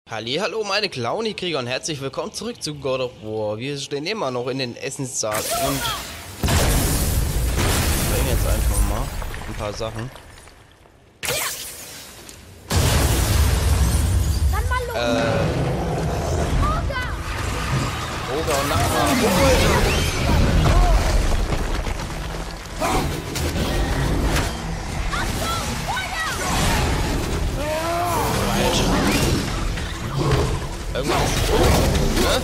Hallo meine Clowny-Krieger und herzlich willkommen zurück zu God of War. Wir stehen immer noch in den Essenssaal und bringen jetzt einfach mal ein paar Sachen. Dann mal los! Oger und Nachbar. Irgendwas. Ne?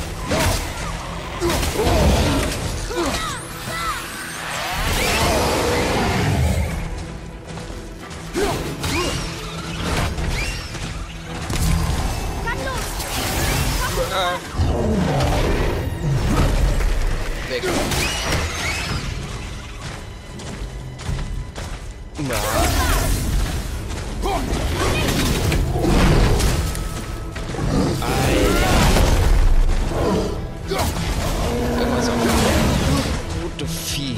Weg. Na. Irgendwas auch. Gute Vieh.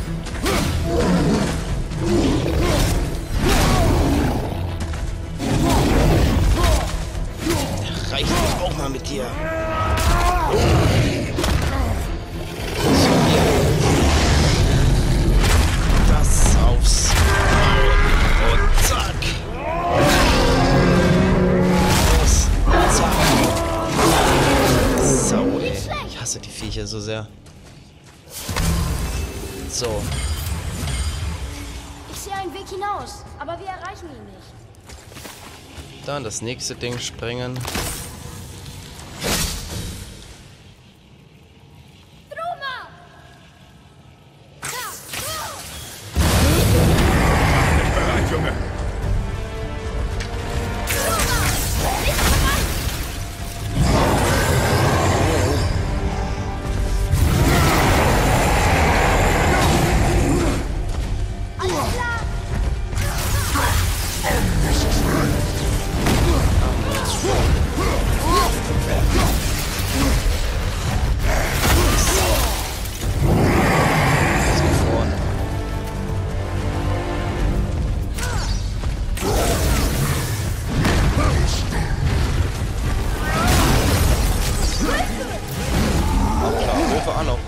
Reicht doch auch mal mit dir. So, hier. Das aufs Maul. Und zack. Los. Zack. Sau, ey. Ich hasse die Viecher so sehr. So. Ich sehe einen Weg hinaus, aber wir erreichen ihn nicht. Dann das nächste Ding sprengen. Druma! Bereit, Junge! Auch noch.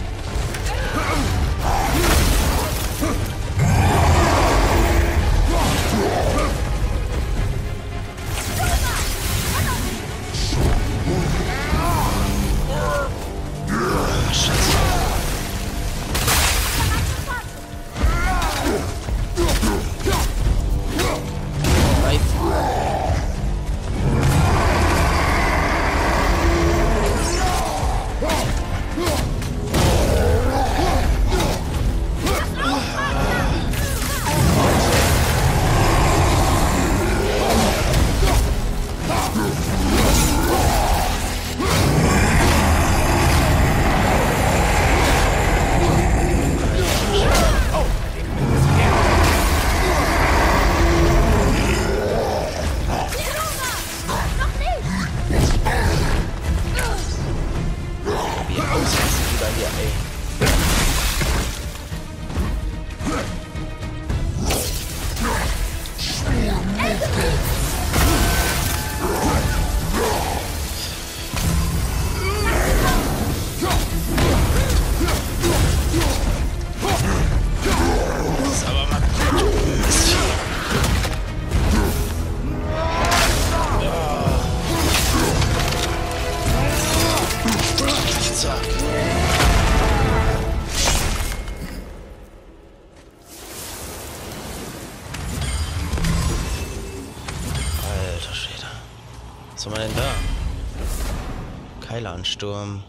Alter Schwede. Was haben wir denn da? Keilansturm.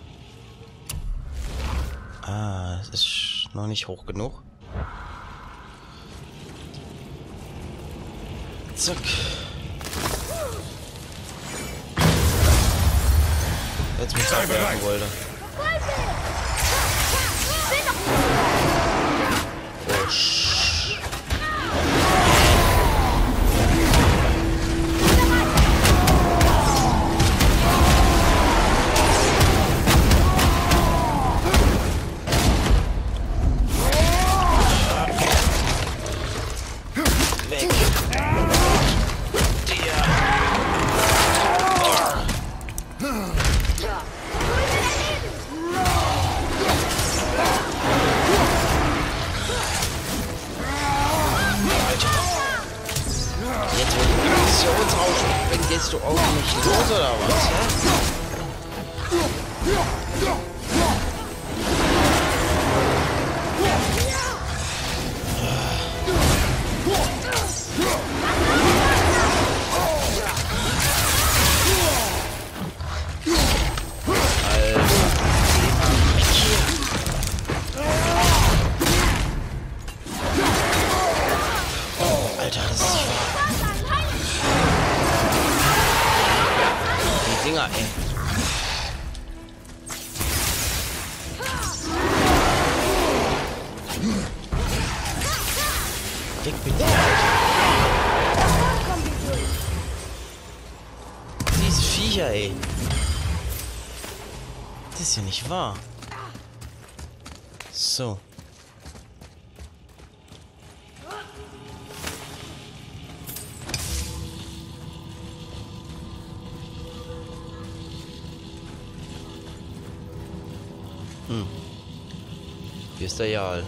Ah, es ist noch nicht hoch genug. Zack. Jetzt muss ich werfen wollte. Oh, weg. los oder was? Hä? Alter, das ist die Dinger, ey. Weg mit dir, Alter. Diese Viecher, ey. Das ist ja nicht wahr. So. Hier ist der Jarl.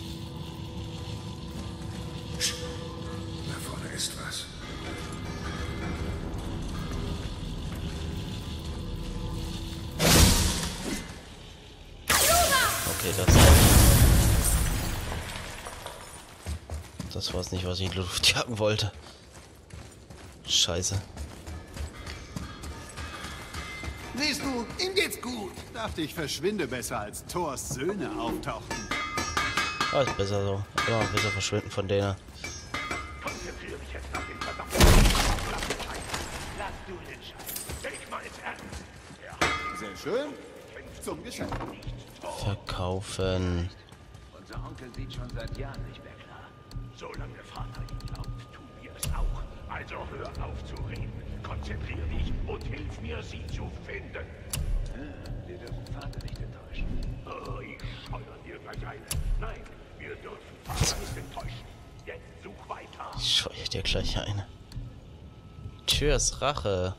Da vorne ist was. Okay, das war's nicht, was ich in die Luft jagen wollte. Scheiße. Siehst du, ihm geht's gut. Dachte ich, verschwinde besser, als Thors Söhne auftauchten. Ah, ist besser so. Immer besser verschwinden von denen. Konzentriere dich jetzt auf den verdammten. Lass du den Scheiß. Denk mal ins Ernst. Ja. Sehr schön. Zum Geschäft. Verkaufen. Unser Onkel sieht schon seit Jahren nicht mehr klar. Solange Vater ihm glaubt, tun wir es auch. Also hör auf zu reden. Konzentriere dich und hilf mir, sie zu finden. Wir dürfen Vater nicht enttäuschen. Oh, ich scheuer dir gleich eine. Nein, wir dürfen Vater nicht enttäuschen. Jetzt such weiter. Ich scheue dir gleich eine. Tschüss, Rache.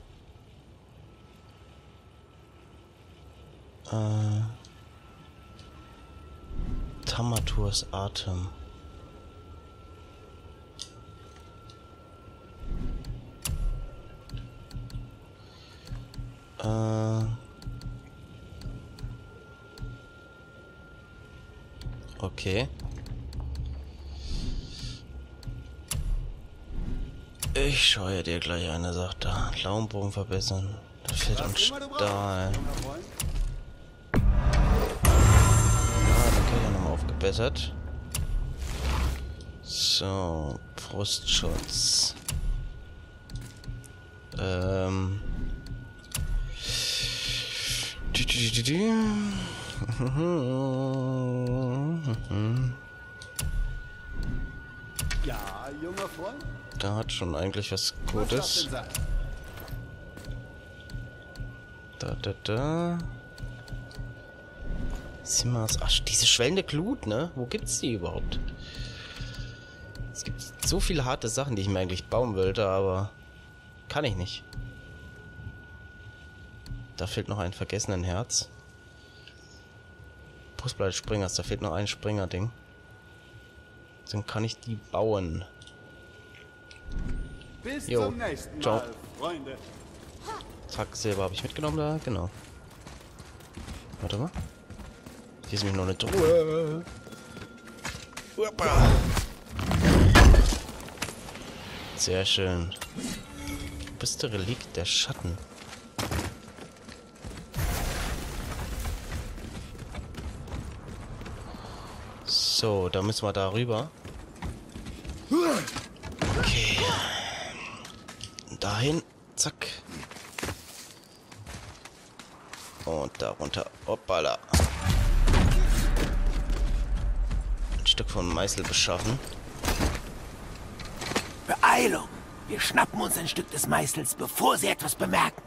Tamaturs Atem. Okay. Ich scheue dir gleich eine, sagt er. Laugenbogen verbessern. Da fehlt uns Stahl. Okay, nochmal aufgebessert. So, Brustschutz. Ja, junger Freund. Da hat schon eigentlich was Gutes. Da. Simmers. Ach, diese schwellende Glut, ne? Wo gibt's die überhaupt? Es gibt so viele harte Sachen, die ich mir eigentlich bauen wollte, aber kann ich nicht. Da fehlt noch ein vergessenen Herz. Brustplatte Springers, da fehlt noch ein Springer-Ding. Dann kann ich die bauen. Bis Jo, zum nächsten ciao. Mal, Freunde. Zack, Silber habe ich mitgenommen da, genau. Warte mal. Hier ist nämlich noch eine Truhe. Hoppa. Sehr schön. Du bist der Relikt der Schatten. So, da müssen wir da rüber. Okay. Dahin. Zack. Und da runter. Hoppala. Ein Stück von Meißel beschaffen. Beeilung! Wir schnappen uns ein Stück des Meißels, bevor sie etwas bemerken.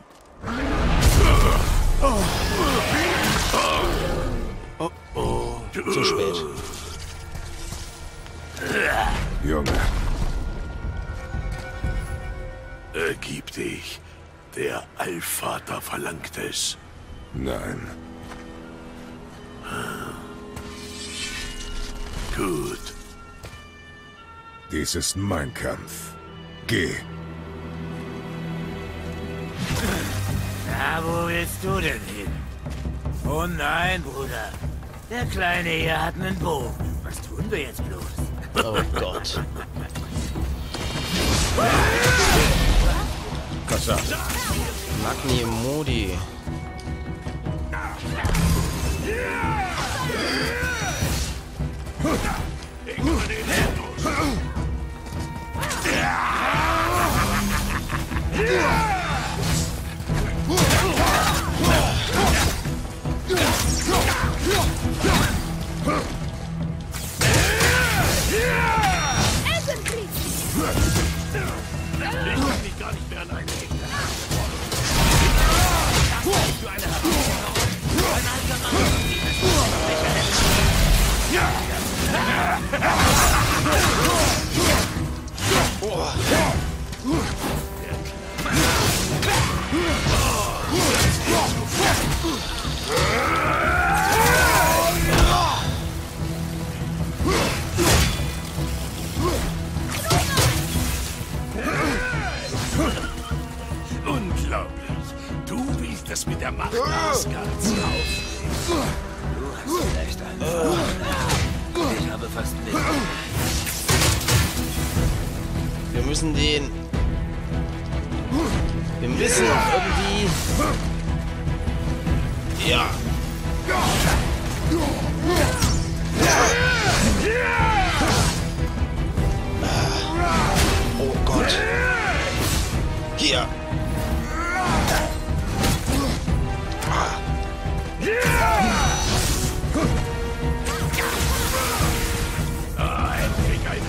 Zu spät. Junge. Ergib dich. Der Allvater verlangt es. Nein. Gut. Dies ist mein Kampf. Geh. Na, wo willst du denn hin? Oh nein, Bruder. Der Kleine hier hat einen Bogen. Was tun wir jetzt bloß? Oh Gott. Kassa. Magni Modi. Ich kümmere den Endlos. Ich kann mich gar nicht mehr an einen denken. Für eine Herausforderung. Ein allgemeines Unglaublich. Du willst es mit der Macht Asgards auf. Du hast vielleicht einen Vorteil. Ich habe fast nichts. Wir müssen den... Wir müssen irgendwie... Ja. Oh Gott. Hier. Endlich ein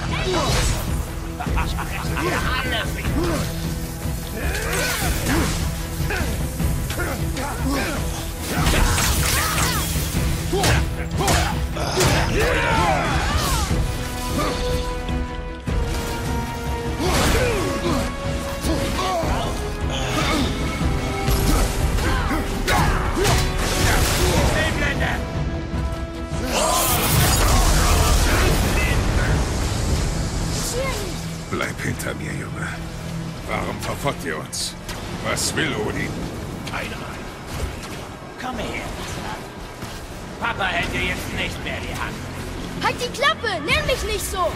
Bleib hinter mir, Junge. Warum verfolgt ihr uns? Was will Odin? Keine Ahnung. Komm her. Papa hält dir jetzt nicht mehr die Hand. Halt die Klappe! Nenn mich nicht so!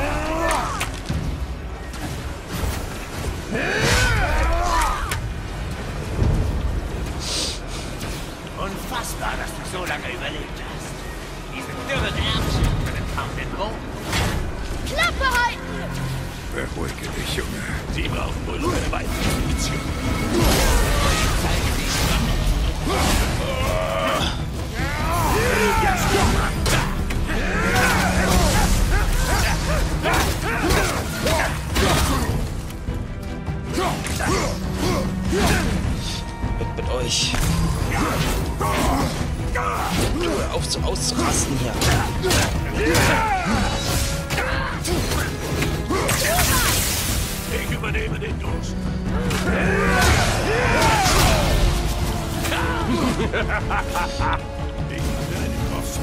Unfassbar, dass du so lange überlebt hast. Diese dürren Ärmchen können kaum den Boden. Klappe halten! Beruhige dich, Junge. Sie brauchen wohl noch eine weitere Munition. Weg mit euch. Hör auf so auszurasten hier. Ich übernehme den Durst. Ich habe einen Kopf.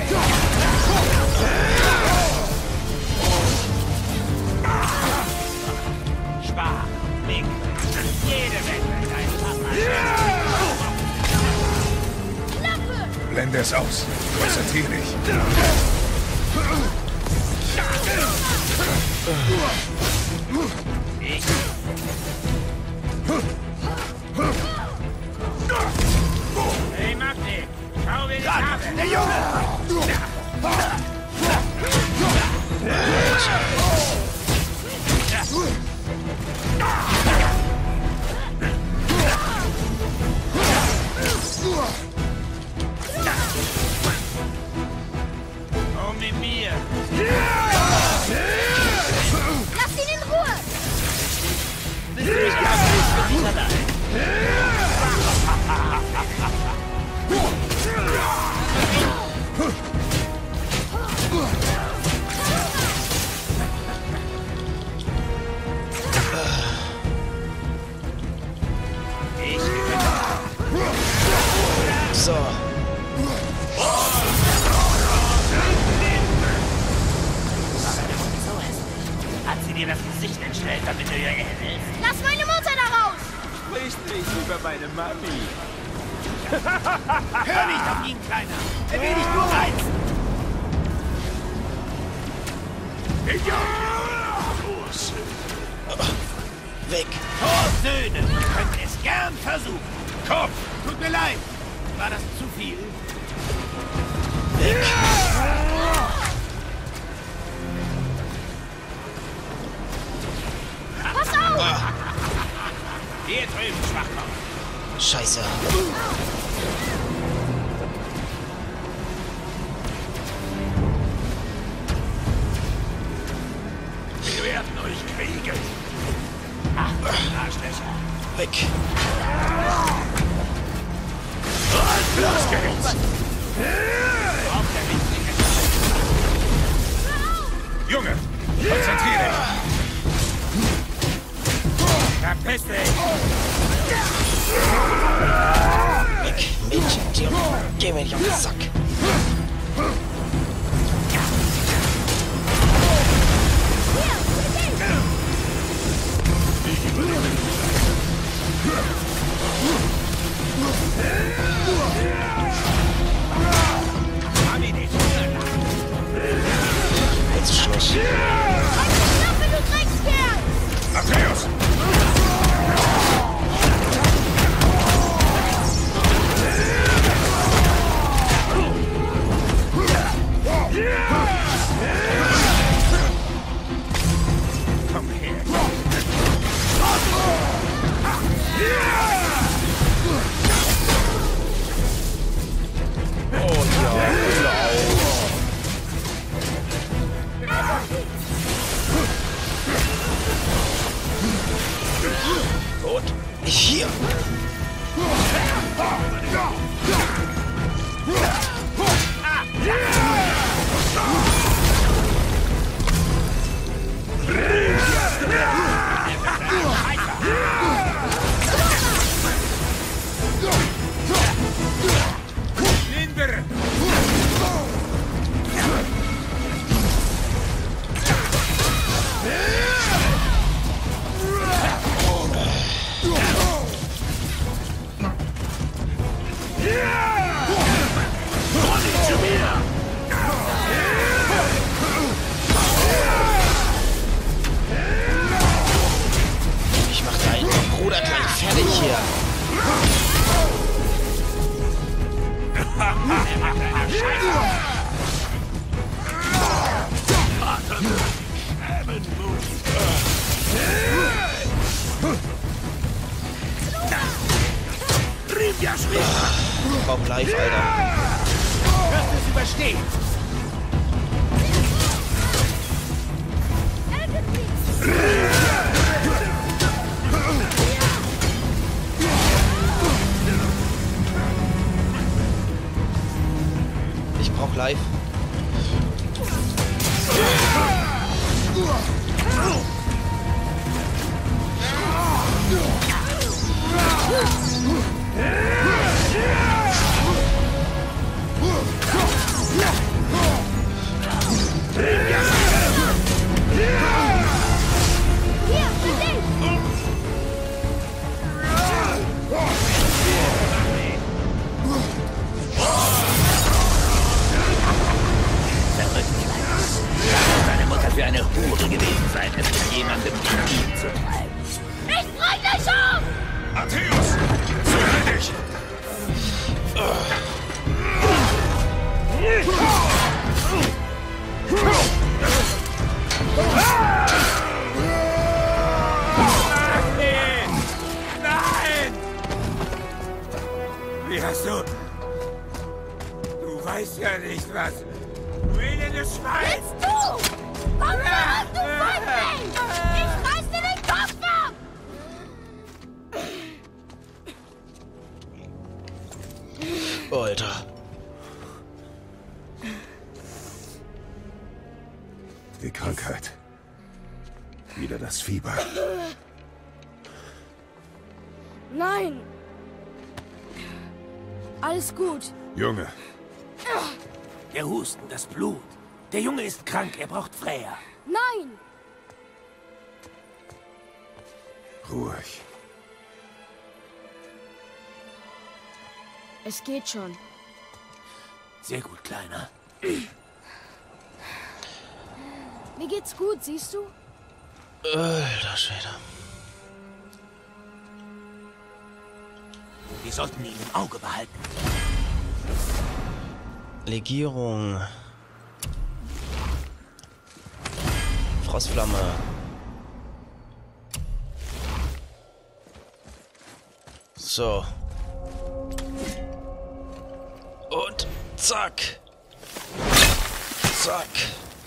Spar, Nick. Jede Wette, dein Papa. Klappe! Blende es aus. Konzentrier dich. Ich. Hey, Magni. Schau, wen ich habe. Der Junge! Oh, mit mir. Lass ihn in Ruhe! Bist du nicht gehabt? Ich bin nicht allein. So. Hat sie dir das Gesicht entstellt, damit du ihr ähnelst? Lass meine Mutter da raus! Sprichst nicht über meine Mami. Hör nicht auf ihn, Kleiner! Er will dich nur reizen! Weg! Torsöhne können es gern versuchen. Kopf! Tut mir leid. War das zu viel? Weg! Pass auf! Hier drüben, Schwachkopf. Scheiße. Wir werden euch kriegen. Ach, Arschlöcher. Weg! Los geht's. Junge, konzentriere dich. Verpiss dich! Weg mit dir! Geh mir nicht auf den Sack! Jetzt ist Schluss. Halt die Klappe, du Dreckskerl! Atreus! Komm her! Gut. Hier! Linder! Ich mach deinen Bruder gleich fertig hier! Ich brauch live, Alter. Wirst du es überstehen? Ich brauch live. Hier, für dich! Deine Mutter für eine Hure gewesen sein, es mit jemandem wie ihm zu treiben. Ich bring dich um! Atreus! Zügel dich! Nein! Wie hast du... Du weißt ja nicht was. Du elendes Schwein! Jetzt du! Komm zurück, du Feigling! Ich reiß dir den Kopf ab! Alter. Die Krankheit. Wieder das Fieber. Nein! Alles gut. Junge, Der Husten, das Blut. Der Junge ist krank, er braucht Freya. Nein! ruhig. Es geht schon. Sehr gut, Kleiner. Mir geht's gut, siehst du? Alter Schwede. Wir sollten ihn im Auge behalten. Legierung. Frostflamme. So. Und zack. Zack.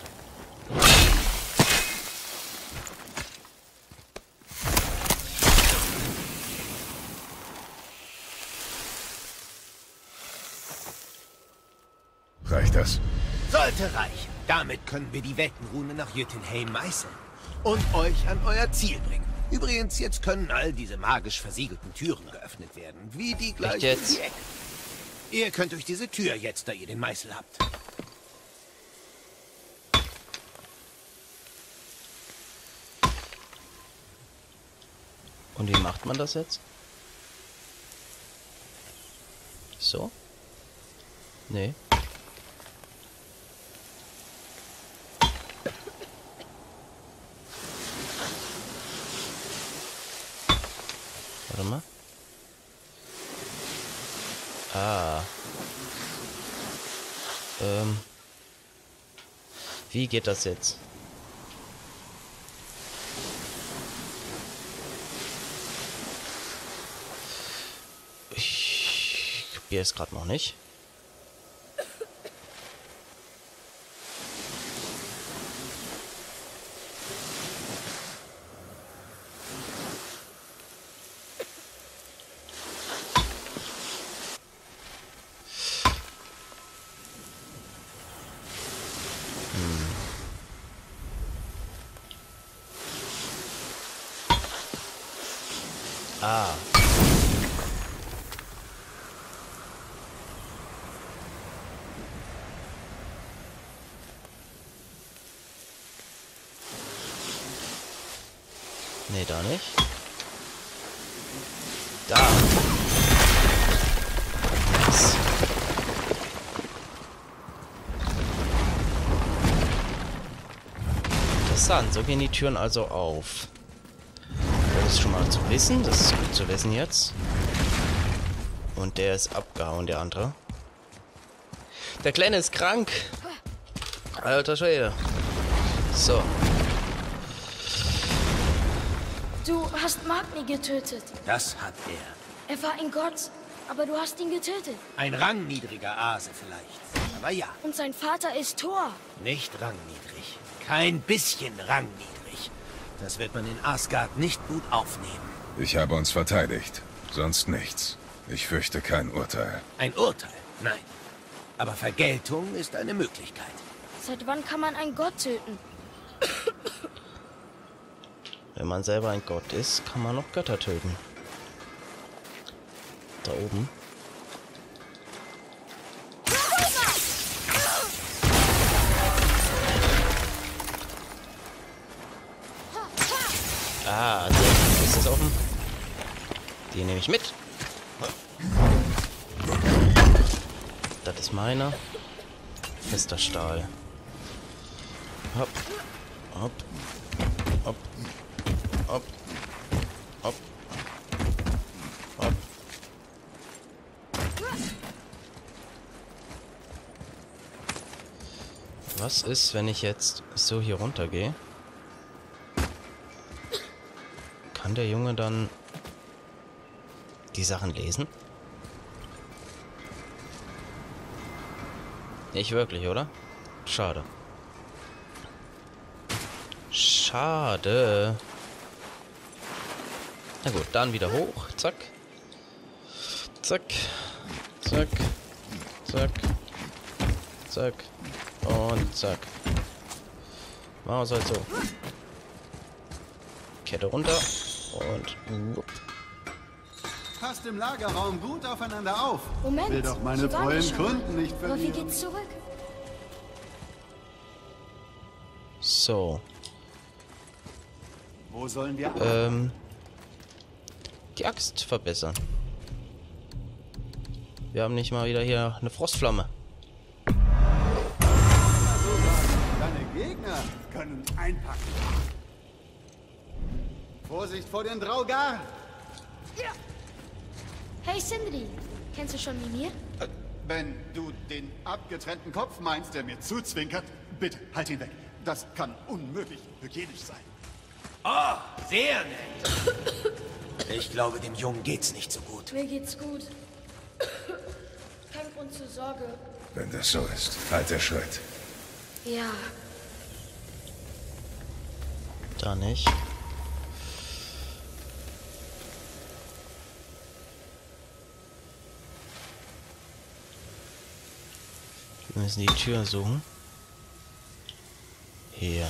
Reicht das? Sollte reichen. Damit können wir die Weltenrune nach Jötunheim meißeln. Und euch an euer Ziel bringen. Übrigens, jetzt können all diese magisch versiegelten Türen geöffnet werden. Wie die gleiche jetzt? um die Ecke. Ihr könnt durch diese Tür jetzt, da ihr den Meißel habt. Und wie macht man das jetzt? So? Nee. Warte mal. Ah. Wie geht das jetzt? Ich kapiere es gerade noch nicht. Ah. Nee, da nicht. Da. Nice. Interessant, so gehen die Türen also auf. Das ist schon mal zu wissen, das ist gut zu wissen jetzt. Und der ist abgehauen, der andere. Der Kleine ist krank. Alter Schwede. So. Du hast Magni getötet. Das hat er. Er war ein Gott, aber du hast ihn getötet. Ein rangniedriger Ase vielleicht. Aber ja, Und sein Vater ist Thor. nicht rangniedrig. Kein bisschen rangniedrig. Das wird man in Asgard nicht gut aufnehmen. Ich habe uns verteidigt. Sonst nichts. Ich fürchte kein Urteil. Ein Urteil? Nein. Aber Vergeltung ist eine Möglichkeit. Seit wann kann man einen Gott töten? Wenn man selber ein Gott ist, kann man noch Götter töten. Da oben. Ah, der ist das offen. Die nehme ich mit. Das ist meiner. Fester Stahl. Hopp. Hopp. Hopp. Hopp. Hopp. Hopp. Was ist, wenn ich jetzt so hier runter gehe? Kann der Junge dann die Sachen lesen? Nicht wirklich, oder? Schade. Schade. Na gut, dann wieder hoch. Zack. Zack. Zack. Zack. Zack. Und zack. Machen wir es halt so. Kette runter. Und wupp. Passt im Lagerraum gut aufeinander auf. Moment, Will doch meine hier waren wir treuen schon. Kunden nicht Aber wie verlieren. geht's zurück? So. Wo sollen wir Die Axt verbessern. Wir haben nicht mal wieder hier eine Frostflamme. Deine Gegner können einpacken. Vorsicht vor den Draugar! Hey Sindri, kennst du schon Mimir? Wenn du den abgetrennten Kopf meinst, der mir zuzwinkert, bitte halt ihn weg. Das kann unmöglich hygienisch sein. Oh, sehr nett. Ich glaube, dem Jungen geht's nicht so gut. Mir geht's gut. Kein Grund zur Sorge. Wenn das so ist, halt der Schritt. Ja. Da nicht. Wir müssen die Tür suchen. Hier.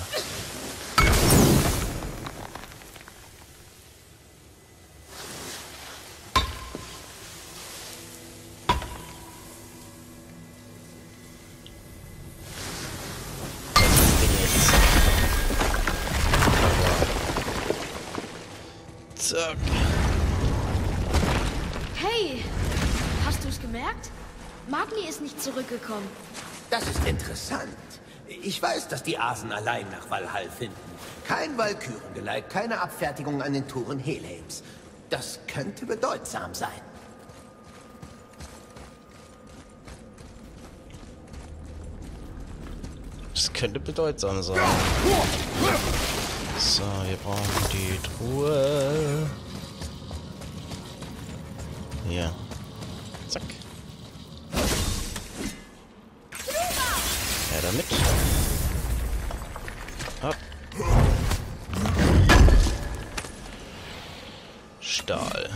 Zack. Hey, hast du es gemerkt? Magni ist nicht zurückgekommen. Das ist interessant. Ich weiß, dass die Asen allein nach Valhall finden. Kein Walkürengeleit, keine Abfertigung an den Toren Helheims. Das könnte bedeutsam sein. Das könnte bedeutsam sein. So, wir brauchen die Truhe. Hier. Zack. Ja, damit. Hopp. Stahl.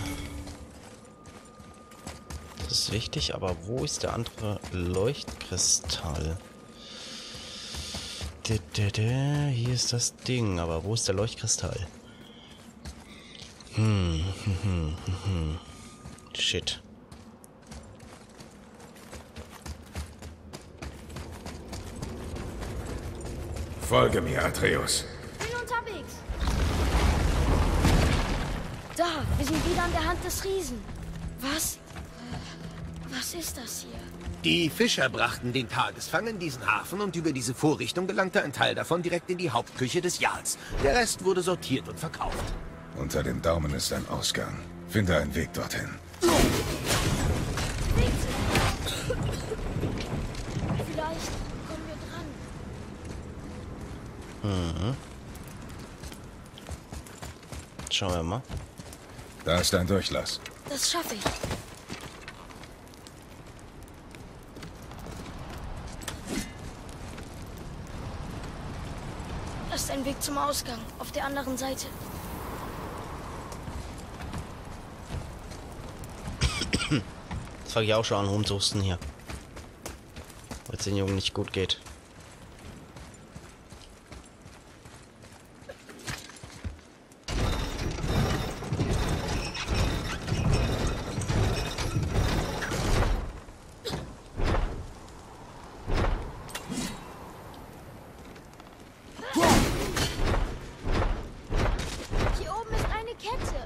Das ist wichtig, aber wo ist der andere Leuchtkristall? Hier ist das Ding, aber wo ist der Leuchtkristall? Shit. Folge mir, Atreus. Bin unterwegs. Da, wir sind wieder an der Hand des Riesen. Was? Was ist das hier? Die Fischer brachten den Tagesfang in diesen Hafen und über diese Vorrichtung gelangte ein Teil davon direkt in die Hauptküche des Jarls. Der Rest wurde sortiert und verkauft. Unter dem Daumen ist ein Ausgang. Finde einen Weg dorthin. Vielleicht kommen wir dran. Schauen wir mal. Da ist ein Durchlass. Das schaffe ich. Das ist ein Weg zum Ausgang, auf der anderen Seite. Das fange ich auch schon an rumzuhusten hier. Weil es den Jungen nicht gut geht. Hier oben ist eine Kette.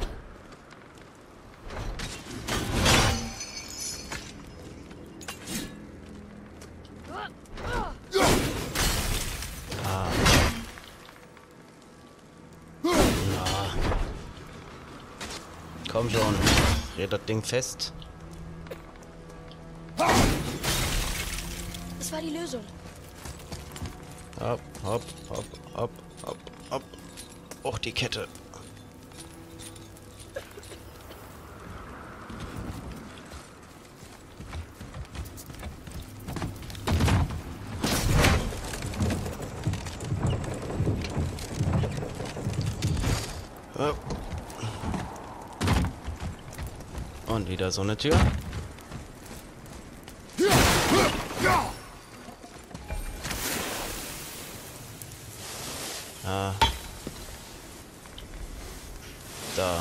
Komm schon, red das Ding fest. Das war die Lösung. Hopp, hopp, hopp, hopp, hopp, hopp. Och, die Kette. Hopp. Und wieder so eine Tür. Ah. Da.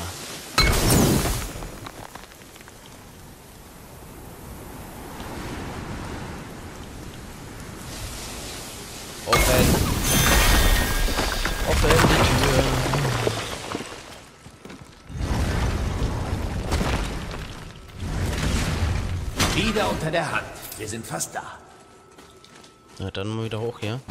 Offen. Offen die Tür. Wieder unter der Hand. Wir sind fast da. Na, dann mal wieder hoch hier.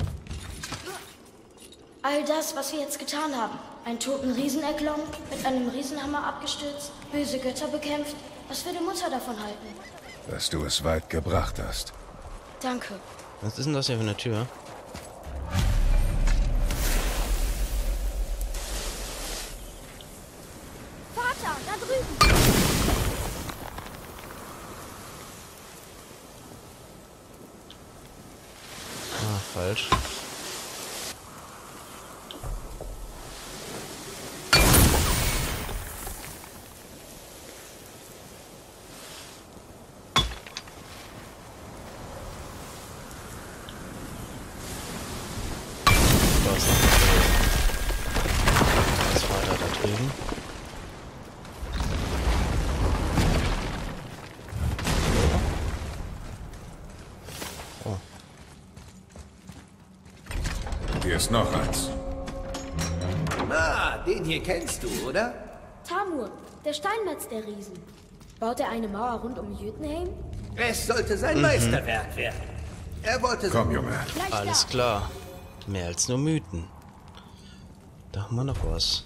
All das, was wir jetzt getan haben. Einen toten Riesen erklommen, mit einem Riesenhammer abgestürzt, böse Götter bekämpft. Was würde Mutter davon halten? Dass du es weit gebracht hast. Danke. Was ist denn das hier für eine Tür? Vater, da drüben! Ah, falsch. Das war da drüben. Oh. Hier ist noch eins. Ah, den hier kennst du, oder? Tamur, der Steinmetz der Riesen. Baut er eine Mauer rund um Jötunheim? Es sollte sein Meisterwerk werden. Er wollte... Komm, Junge. Gleich Alles da. klar. Mehr als nur Mythen. Da haben wir noch was.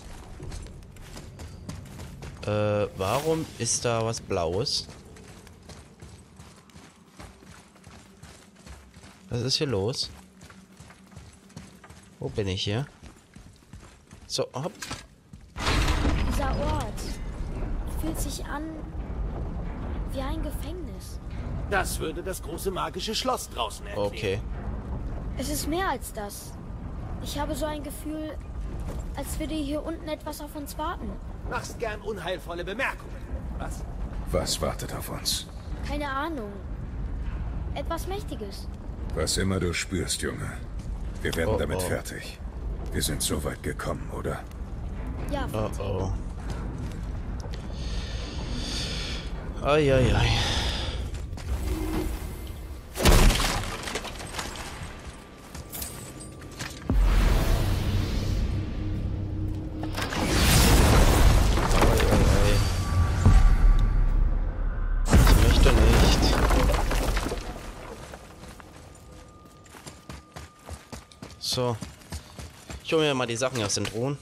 Warum ist da was Blaues? Was ist hier los? Wo bin ich hier? So, hopp. Dieser Ort fühlt sich an wie ein Gefängnis. Das würde das große magische Schloss draußen erklären. Okay. Es ist mehr als das. Ich habe so ein Gefühl, als würde hier unten etwas auf uns warten. Machst gern unheilvolle Bemerkungen. Was? Was wartet auf uns? Keine Ahnung. Etwas Mächtiges. Was immer du spürst, Junge. Wir werden Oh, damit oh. fertig. Wir sind so weit gekommen, oder? Ja, Oh Vater. oh. Eieiei. Ich möchte nicht. So. Ich hole mir mal die Sachen aus den Truhen.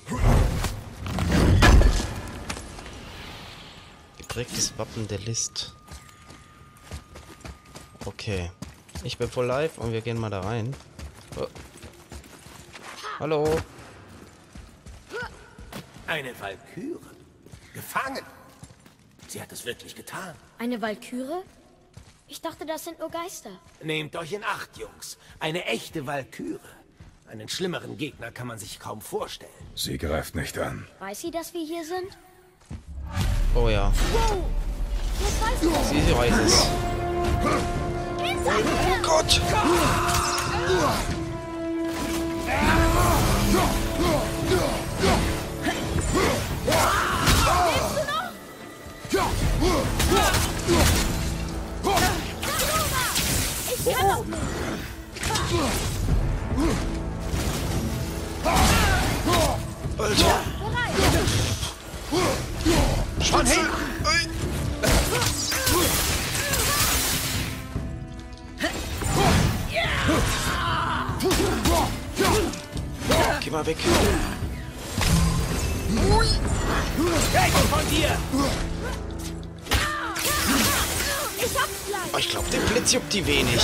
Geprägtes Wappen der List. Okay. Ich bin voll live und wir gehen mal da rein. Oh. Hallo. Eine Walküre. Gefangen. Sie hat es wirklich getan. Eine Walküre? Ich dachte, das sind nur Geister. Nehmt euch in Acht, Jungs. Eine echte Walküre. Einen schlimmeren Gegner kann man sich kaum vorstellen. Sie greift nicht an. Weiß sie, dass wir hier sind? Oh ja. Wow! Jetzt weiß sie das. Sie weiß es. Oh Gott. Ich kann doch nicht. Alter. Bereit. Schon hin. Geh mal weg. Weg von dir! Ich hab's gleich. Oh, ich glaube, der Blitz juckt die wenig.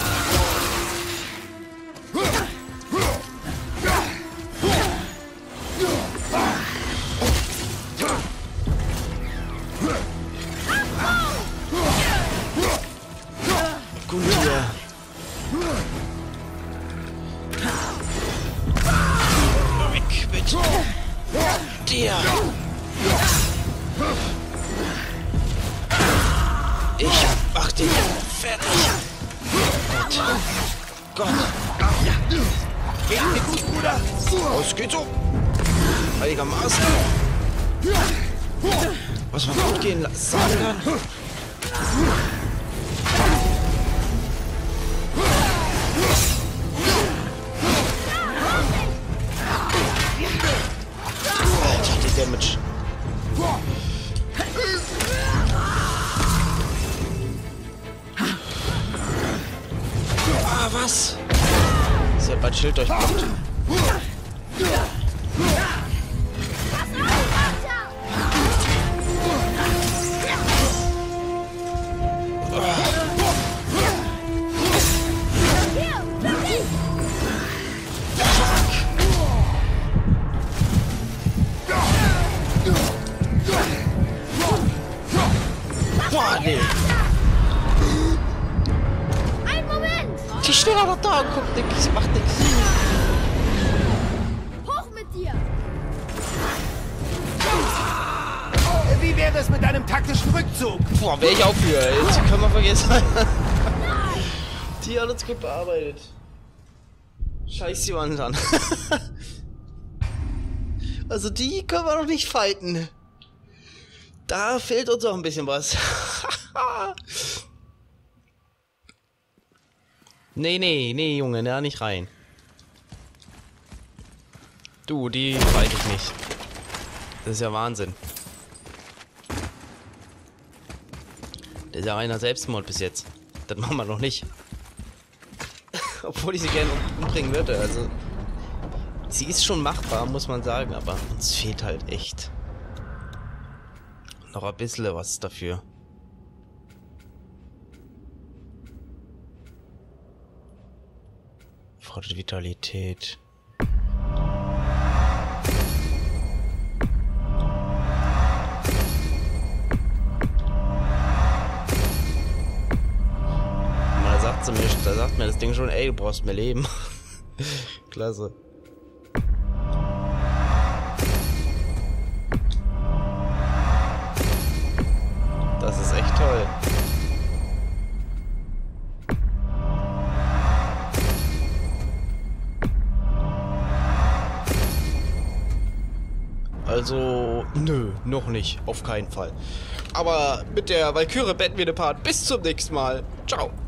Gundia. Weg mit dir. Ich mach den fertig. Gott. Geht dir gut, Bruder? Oh, es geht so. Einigermaßen. Was man gut gehen sagen kann. Alter, die Damage. was? Sie hat mein Schild durchblockt. Boah, nee. Ein Moment! Die steht aber noch da und guckt nix, macht nix. Hoch mit dir! Wie wäre es mit einem taktischen Rückzug? Boah, wäre ich auch für. Jetzt können wir vergessen. Die hat uns gut bearbeitet. Scheiß die Wand an. Also die können wir noch nicht fighten. Da fehlt uns auch ein bisschen was. Nee, Junge, da nicht rein. Du, die fight ich nicht. Das ist ja Wahnsinn. Das ist ja reiner Selbstmord bis jetzt. Das machen wir noch nicht. Obwohl ich sie gerne umbringen würde. Also, sie ist schon machbar, muss man sagen, aber uns fehlt halt echt noch ein bisschen was dafür. Fordert Vitalität. Da sagt mir das Ding schon, ey, du brauchst mehr Leben. Klasse. Das ist echt toll. Also, nö, noch nicht. Auf keinen Fall. Aber mit der Valkyrie beenden wir den Part. Bis zum nächsten Mal. Ciao.